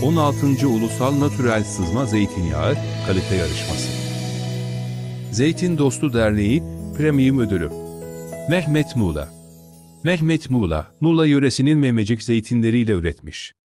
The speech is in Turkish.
16. Ulusal Natürel Sızma Zeytinyağı Kalite Yarışması. Zeytin Dostu Derneği Premium Ödülü. Mehmet Muğla. Mehmet Muğla, Muğla yöresinin memecik zeytinleriyle üretmiş.